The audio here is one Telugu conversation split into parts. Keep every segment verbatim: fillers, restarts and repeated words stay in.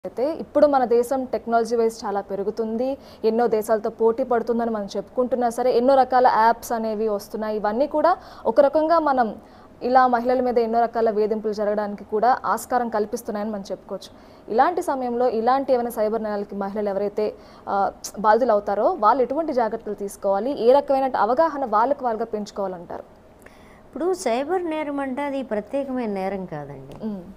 అయితే ఇప్పుడు మన దేశం టెక్నాలజీ వైస్ చాలా పెరుగుతుంది. ఎన్నో దేశాలతో పోటీ పడుతుందని మనం చెప్పుకుంటున్నా సరే ఎన్నో రకాల యాప్స్ అనేవి వస్తున్నాయి. ఇవన్నీ కూడా ఒక రకంగా మనం ఇలా మహిళల మీద ఎన్నో రకాల వేధింపులు జరగడానికి కూడా ఆస్కారం కల్పిస్తున్నాయని మనం చెప్పుకోవచ్చు. ఇలాంటి సమయంలో ఇలాంటి ఏమైనా సైబర్ నేరాలకి మహిళలు ఎవరైతే బాధితులు అవుతారో వాళ్ళు ఎటువంటి జాగ్రత్తలు తీసుకోవాలి, ఏ రకమైన అవగాహన వాళ్ళకి వాళ్ళగా పెంచుకోవాలంటారు? ఇప్పుడు సైబర్ నేరం అంటే అది ప్రత్యేకమైన నేరం కాదండి.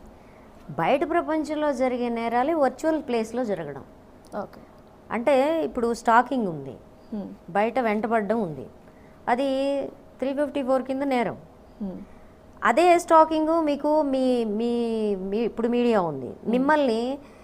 బయట ప్రపంచంలో జరిగే నేరాలు వర్చువల్ ప్లేస్లో జరగడం. ఓకే, అంటే ఇప్పుడు స్టాకింగ్ ఉంది, బయట వెంటబడడం ఉంది, అది త్రీ ఫిఫ్టీ ఫోర్ కింద నేరం. అదే స్టాకింగ్ మీకు మీ మీ ఇప్పుడు మీడియా ఉంది, మిమ్మల్ని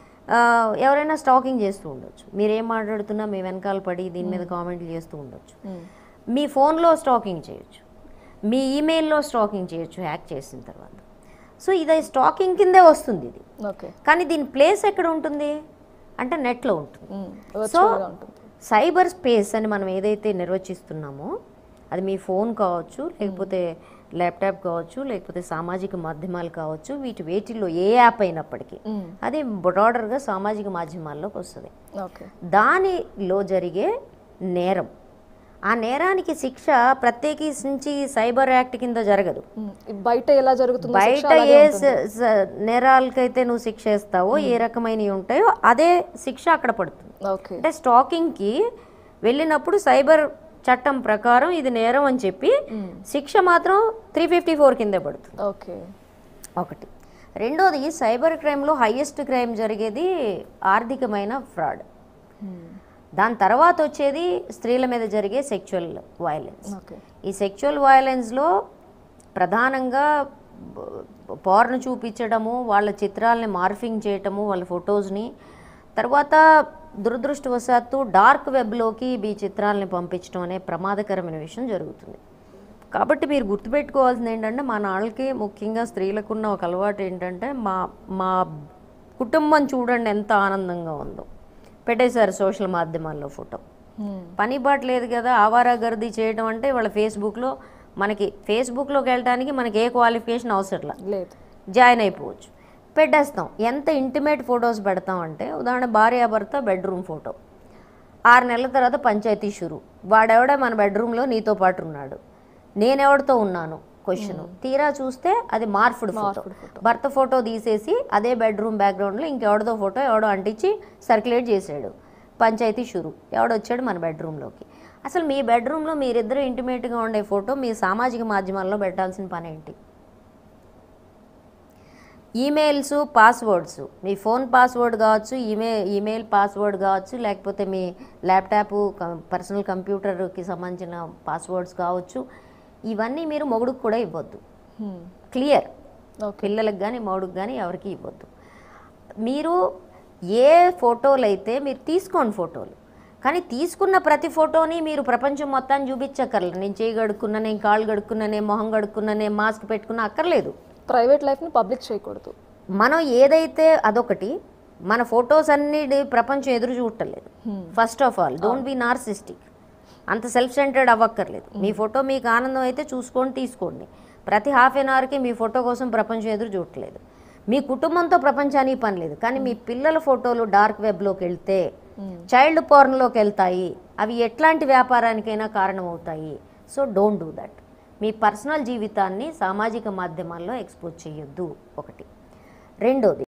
ఎవరైనా స్టాకింగ్ చేస్తూ ఉండొచ్చు, మీరేం మాట్లాడుతున్నా మీ వెనకాల పడి దీని మీద కామెంట్లు చేస్తూ ఉండొచ్చు, మీ ఫోన్లో స్టాకింగ్ చేయొచ్చు, మీ ఈమెయిల్లో స్టాకింగ్ చేయొచ్చు హ్యాక్ చేసిన తర్వాత. సో ఇది స్టాకింగ్ కిందే వస్తుంది ఇది. ఓకే, కానీ దీని ప్లేస్ ఎక్కడ ఉంటుంది అంటే నెట్లో ఉంటుంది. సో సైబర్ స్పేస్ అని మనం ఏదైతే నిర్వచిస్తున్నామో అది మీ ఫోన్ కావచ్చు, లేకపోతే ల్యాప్టాప్ కావచ్చు, లేకపోతే సామాజిక మాధ్యమాలు కావచ్చు, వీటి వేటిల్లో ఏ యాప్ అయినప్పటికీ అది బ్రాడర్గా సామాజిక మాధ్యమాల్లోకి వస్తుంది. దానిలో జరిగే నేరం, ఆ నేరానికి శిక్ష ప్రత్యేకించి సైబర్ యాక్ట్ కింద జరగదు. బయట ఎలా జరుగుతుంది, బయట ఏ నేరాలకైతే నువ్వు శిక్ష వేస్తావో ఏ రకమైనవి ఉంటాయో అదే శిక్ష అక్కడ పడుతుంది. అంటే స్టాకింగ్కి వెళ్ళినప్పుడు సైబర్ చట్టం ప్రకారం ఇది నేరం అని చెప్పి శిక్ష మాత్రం త్రీ ఫిఫ్టీ ఫోర్ కిందే పడుతుంది. ఓకే, ఒకటి. రెండోది, సైబర్ క్రైమ్లో హైయెస్ట్ క్రైమ్ జరిగేది ఆర్థికమైన ఫ్రాడ్. దాని తర్వాత వచ్చేది స్త్రీల మీద జరిగే సెక్చువల్ వయలెన్స్. ఈ సెక్చువల్ వయలెన్స్లో ప్రధానంగా పోర్న్ చూపించడము, వాళ్ళ చిత్రాలని మార్ఫింగ్ చేయటము, వాళ్ళ ఫొటోస్ని, తర్వాత దురదృష్టవశాత్తు డార్క్ వెబ్లోకి ఈ చిత్రాలని పంపించడం అనే ప్రమాదకరమైన విషయం జరుగుతుంది. కాబట్టి మీరు గుర్తుపెట్టుకోవాల్సింది ఏంటంటే, మా నాళ్ళకి ముఖ్యంగా స్త్రీలకున్న ఒక అలవాటు ఏంటంటే, మా మా కుటుంబం చూడండి ఎంత ఆనందంగా ఉందో, పెట్టేశారు సోషల్ మాధ్యమాల్లో ఫోటో. పని బాట లేదు కదా, ఆవారా గర్దీ చేయడం అంటే వాళ్ళ ఫేస్బుక్లో, మనకి ఫేస్బుక్లోకి వెళ్ళడానికి మనకి ఏ క్వాలిఫికేషన్ అవసరం లేదు, జాయిన్ అయిపోవచ్చు, పెట్టేస్తాం. ఎంత ఇంటిమేట్ ఫొటోస్ పెడతాం అంటే, ఉదాహరణ భార్యాభర్త బెడ్రూమ్ ఫోటో, ఆరు నెలల తర్వాత పంచాయతీ షురు, వాడెవడే మన బెడ్రూమ్లో నీతో పాటు ఉన్నాడు, నేనెవడితో ఉన్నాను క్వశ్చన్, తీరా చూస్తే అది మార్ఫుడ్ ఫోటో. భర్త ఫోటో తీసేసి అదే బెడ్రూమ్ బ్యాక్గ్రౌండ్లో ఇంకెవడదో ఫోటో ఎవడో అంటించి సర్క్యులేట్ చేసాడు, పంచాయతీ షురు, ఎవడొచ్చాడు మన బెడ్రూమ్లోకి. అసలు మీ బెడ్రూమ్లో మీరిద్దరు ఇంటిమేట్గా ఉండే ఫోటో మీ సామాజిక మాధ్యమాల్లో పెట్టాల్సిన పని ఏంటి? ఈమెయిల్స్, పాస్వర్డ్స్, మీ ఫోన్ పాస్వర్డ్ కావచ్చు, ఈమెయిల్ ఈమెయిల్ పాస్వర్డ్ కావచ్చు, లేకపోతే మీ ల్యాప్టాప్ పర్సనల్ కంప్యూటర్కి సంబంధించిన పాస్వర్డ్స్ కావచ్చు, ఇవన్నీ మీరు మొగుడుకు కూడా ఇవ్వద్దు. క్లియర్, పిల్లలకు కానీ మొగుడుకు కానీ ఎవరికి ఇవ్వద్దు. మీరు ఏ ఫోటోలు అయితే మీరు తీసుకోండి ఫోటోలు, కానీ తీసుకున్న ప్రతి ఫోటోని మీరు ప్రపంచం మొత్తాన్ని చూపించక్కర్లేదు. నేను చేయి గడుక్కున్నా, నేను కాళ్ళు గడుక్కున్నా, నేను మొహం గడుక్కున్నా, నేను మాస్క్ పెట్టుకున్నా అక్కర్లేదు. ప్రైవేట్ లైఫ్ని పబ్లిక్ చేయకూడదు. మనం ఏదైతే అదొకటి, మన ఫొటోస్ అన్ని ప్రపంచం ఎదురు చూడలేదు. First of all don't be narcissistic, అంత సెల్ఫ్ సెంటర్డ్ అవ్వక్కర్లేదు. మీ ఫోటో మీకు ఆనందం అయితే చూసుకోండి, తీసుకోండి. ప్రతి హాఫ్ ఎన్ అవర్కి మీ ఫోటో కోసం ప్రపంచం ఎదురు చూడట్లేదు. మీ కుటుంబంతో ప్రపంచానికి పని లేదు, కానీ మీ పిల్లల ఫోటోలు డార్క్ వెబ్లోకి వెళ్తే, చైల్డ్ పోర్న్లోకి వెళ్తాయి, అవి ఎట్లాంటి వ్యాపారానికైనా కారణమవుతాయి. So don't do that. మీ పర్సనల్ జీవితాన్ని సామాజిక మాధ్యమాల్లో ఎక్స్పోజ్ చేయొద్దు, ఒకటి. రెండోది,